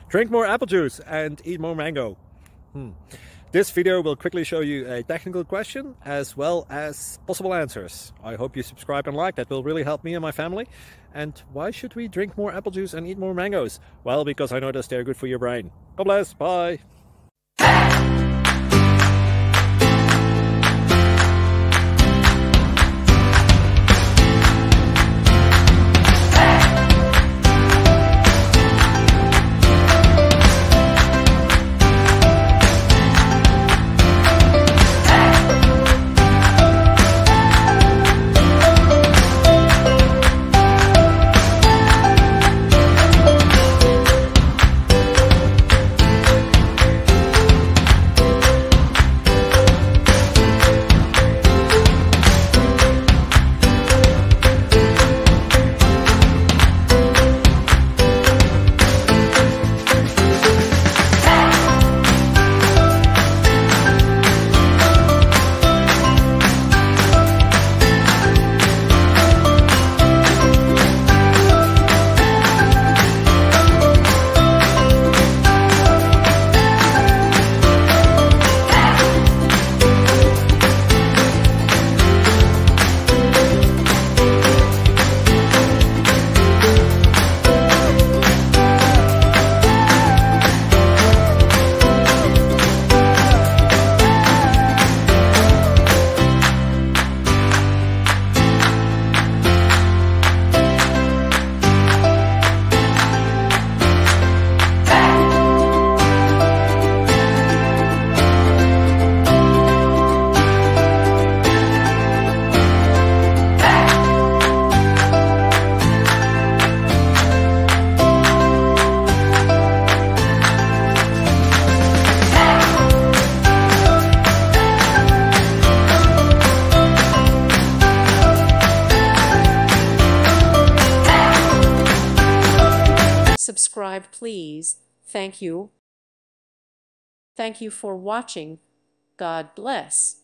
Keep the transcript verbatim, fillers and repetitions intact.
Drink more apple juice and eat more mango. Hmm. This video will quickly show you a technical question as well as possible answers. I hope you subscribe and like, that will really help me and my family. And why should we drink more apple juice and eat more mangoes? Well, because I noticed they're good for your brain. God bless, bye! Subscribe, please. Thank you. Thank you for watching. God bless.